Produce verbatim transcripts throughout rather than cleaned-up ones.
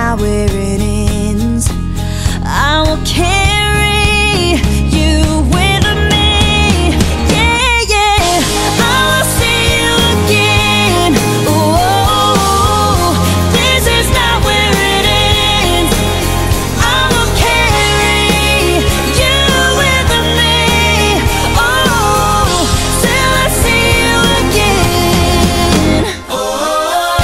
not where it ends. I will carry you with me. Yeah, yeah, I will see you again. Oh, this is not where it ends. I will carry you with me. Oh, till I see you again. Oh,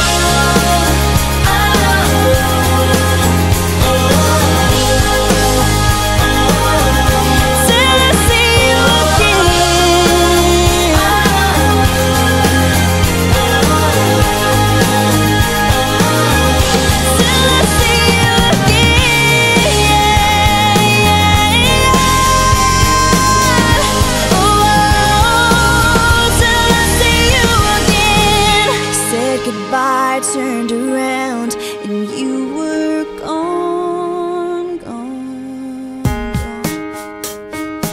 till I see you again. Till I see you again. Oh, till I see you again. Said goodbye, turned around, and you were gone, gone, gone.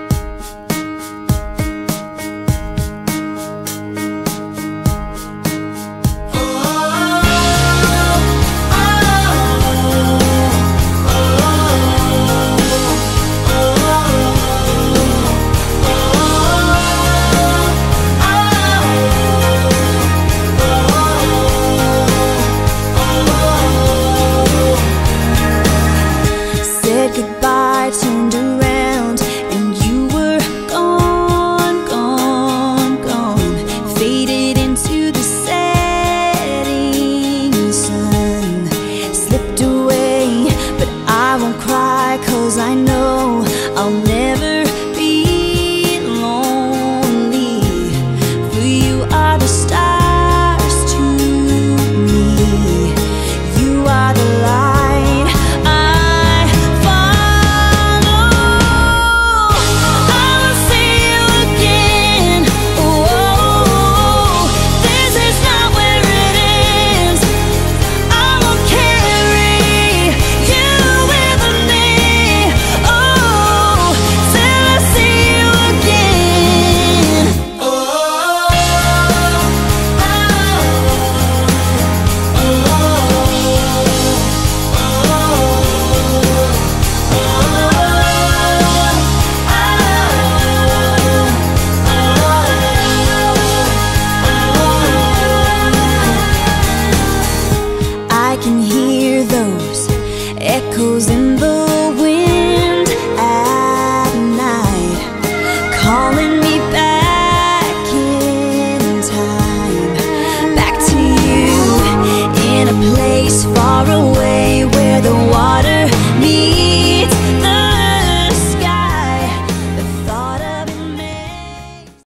Said goodbye, turned around, and you were gone, gone, gone. Faded into the setting sun. Slipped away, but I won't cry, 'cause I know